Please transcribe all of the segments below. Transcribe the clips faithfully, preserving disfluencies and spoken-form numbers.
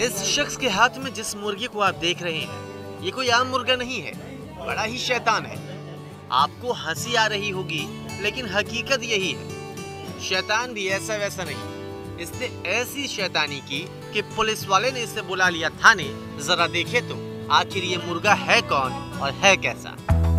इस शख्स के हाथ में जिस मुर्गे को आप देख रहे हैं, ये कोई आम मुर्गा नहीं है, बड़ा ही शैतान है। आपको हंसी आ रही होगी, लेकिन हकीकत यही है, शैतान भी ऐसा वैसा नहीं। इसने ऐसी शैतानी की कि पुलिस वाले ने इसे बुला लिया थाने। जरा देखे तो आखिर ये मुर्गा है कौन और है कैसा।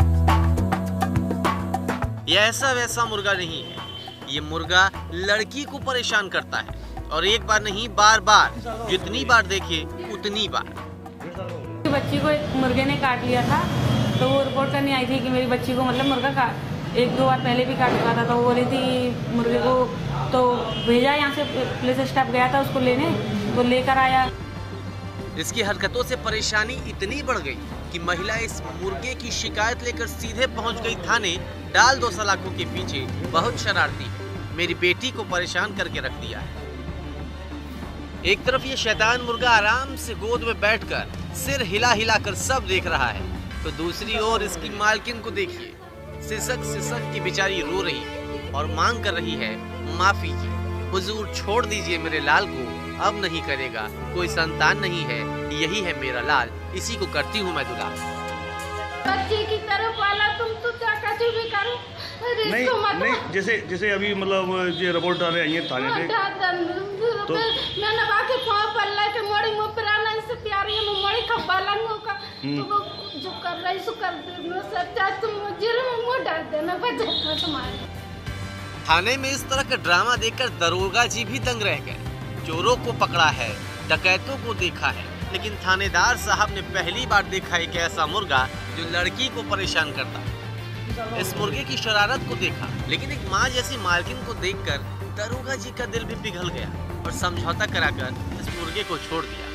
ये ऐसा वैसा मुर्गा नहीं है, ये मुर्गा लड़की को परेशान करता है, और एक बार नहीं बार बार, जितनी बार देखे उतनी बार। बच्ची को एक मुर्गे ने काट लिया था, तो वो रिपोर्ट करने आई थी कि मेरी बच्ची को मतलब मुर्गा काट एक दो बार पहले भी काट चुका था। तो वो बोली थी मुर्गे को, तो भेजा यहाँ से पुलिस स्टाफ गया था उसको लेने, वो लेकर आया। इसकी हरकतों से परेशानी इतनी बढ़ गई कि महिला इस मुर्गे की शिकायत लेकर सीधे पहुंच गई थाने। डाल दो सलाखों के पीछे बहुत शरारती है, मेरी बेटी को परेशान करके रख दिया है। एक तरफ ये शैतान मुर्गा आराम से गोद में बैठकर सिर हिला हिला कर सब देख रहा है, तो दूसरी ओर इसकी मालकिन को देखिए, सिसक सिसक की बेचारी रो रही है और मांग कर रही है माफी की। हुजूर छोड़ दीजिए मेरे लाल को, अब नहीं करेगा, कोई संतान नहीं है, यही है मेरा लाल, इसी को करती हूँ मैं दुला। बच्चे की तरह पाला तुम तो क्या कहते भी करो। नहीं नहीं जैसे जैसे अभी मतलब ये रिपोर्ट डाले आई है थाने पे, तो मैंने बाकी पांव पल्ला के मोड़ी मुंह पुराना इससे प्यारी है मोड़ी खब्बा लंगो का, तो वो जो कर रही सो कर दे सच्चा तुम जेल में मुंह डाल देना बचा तुम्हारे। थाने में इस तरह का ड्रामा देखकर दरोगा जी भी दंग रह गए। चोरों को पकड़ा है, डकैतों को देखा है, लेकिन थानेदार साहब ने पहली बार देखा एक ऐसा मुर्गा जो लड़की को परेशान करता है। इस मुर्गे की शरारत को देखा, लेकिन एक माँ जैसी मालकिन को देखकर दरोगा जी का दिल भी पिघल गया और समझौता कराकर इस मुर्गे को छोड़ दिया।